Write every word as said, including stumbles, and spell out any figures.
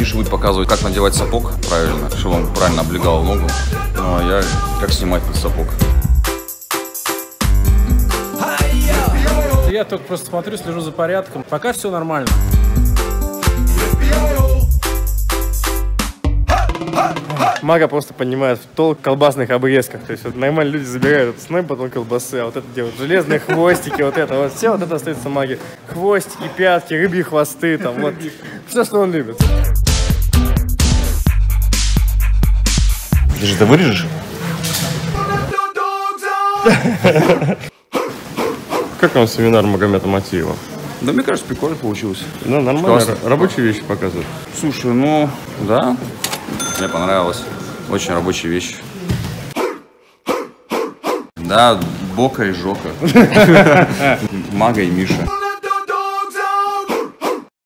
Миша будет показывать, как надевать сапог правильно, чтобы он правильно облегал ногу. Ну а я как снимать этот сапог. Я только просто смотрю, слежу за порядком. Пока все нормально. Мага просто понимает толк в колбасных обрезках. То есть вот нормально люди забирают этот снэп, потом колбасы, а вот это делают железные хвостики, вот это вот все, вот это остается маге. Хвостики, пятки, рыбьи хвосты, там вот. Все, что он любит. Ты же это вырежешь? Как вам семинар Магомета Матиева? Да, мне кажется, прикольно получилось. Ну, нормально, рабочие вещи показывают. Слушай, ну, да, мне понравилось. Очень рабочие вещи. Да, Бока и Жока. Мага и Миша.